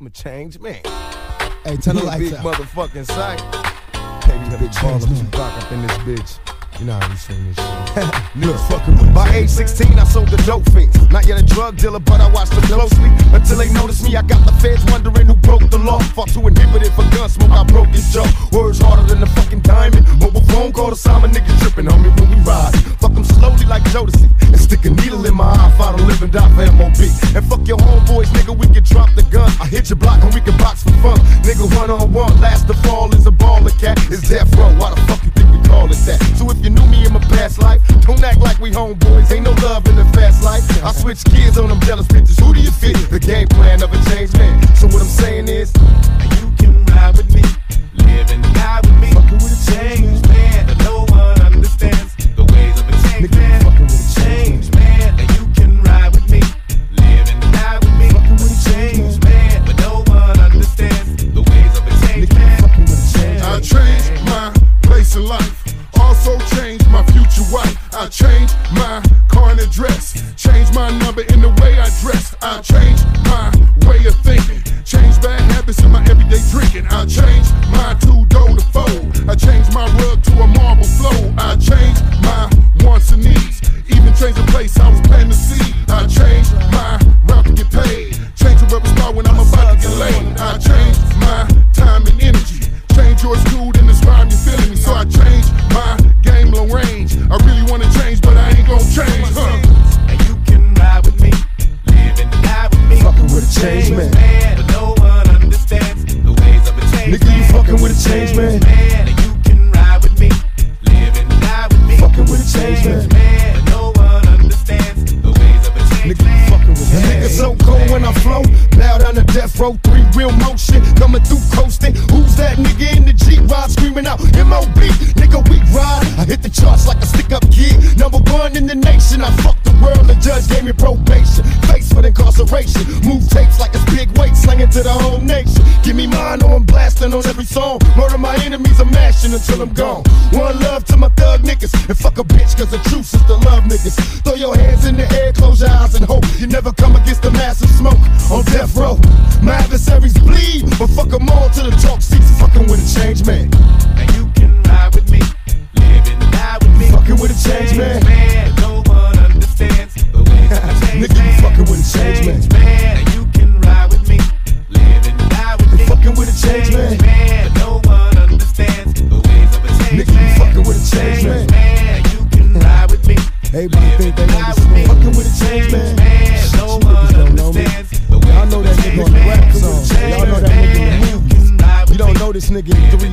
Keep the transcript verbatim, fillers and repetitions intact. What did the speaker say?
I'm a changed man. Hey, turn the lights big out. Motherfucking Syke. Baby, the big baller from Rock up in this bitch. You know how we sing this shit. Niggas fucking with. By age sixteen, I sold the dope fiends. Not yet a drug dealer, but I watched them closely. Until they noticed me, I got the feds wondering who broke the law. Fought too inhibited for gun smoke, I broke his jaw. Words harder than a fucking diamond. Mobile phone call to Simon, niggas tripping on me when we ride. Fuck them slowly like Jodeci. And stick a needle in my eye, fight to live and die for M O B. And fuck your homeboys, nigga, we can drop the gun. I hit your block and we can box for fun. Nigga, one on one, last to fall is a baller cat. It's Deathrow, why the fuck you think we call it that? So if you knew me in my past life, don't act like we homeboys, ain't no love in the fast life. I switch gears on them jealous bitches, who do you fit? The game plan of a changed man. So what I'm saying is, you can ride with me, live and die with me. Fucking with a changed man, that no one understands the ways of a changed man. Fucking with a changed man, and you can ride with me, live and die with me. Fucking with a changed man, but no one understands the ways of a changed man. Fucking with a changed man. I changed my place in life, also changed my future wife. I changed my car and address, changed my number in the way I dress. I changed my way of thinking, changed bad habits in my everyday drinking. I changed my two-door to fold, I changed my rug to a marble floor. I changed my wants and needs, even changed the place I was planting to see. I changed my route to get paid, changed the rubber star when I'm about to get laid. I changed my time and energy, changed your school and inspire you feeling me. So I changed my game low range. I really wanna change, but I ain't gon' change. Huh? And you can ride with me, live and die with me. fucking with a changed man. But no one understands the ways of a changed Nigga, man. you fucking with a changed man. And you can ride with me, live and die with me. Fucking with a changed man. But no one understands the ways of a changed Nigga, man. you fucking with a nigga so cold when I flow. Bow down to death row, three real motion. Coming through coasting. Who's that nigga in the G-Rod screaming out M O B? Nigga, we ride. I hit the charts like a stick-up kid. Number one in the nation. I fucked the world. The judge gave me probation. Face for incarceration. Move tapes like it's big weight slinging to the whole nation. Give me mine or I'm blasting on every song. Murder my enemies, I'm mashing until I'm gone. One love to my thug niggas. And fuck a bitch, cause the truth is to love niggas. Throw your hands in the air, close your eyes and hope you never come against the massive smoke. On death row, my adversaries bleed, but fuck them all to the chalk seats. Fucking with a changed man. And you can ride with me, live and die with me. Fucking with a changed man. man. No one understands the ways of a changed Nigga, man. you fucking with a changed man. And you can ride with me, live and die with me. Fucking with a changed man. But no one understands the ways of a changed Nigga, man. you fucking with a changed man. And you can ride with me. Everybody think they understand. Fucking with a changed man. No one understands the ways Y'all know that nigga on the rap song. Y'all know that nigga in the movies. You don't know this nigga in three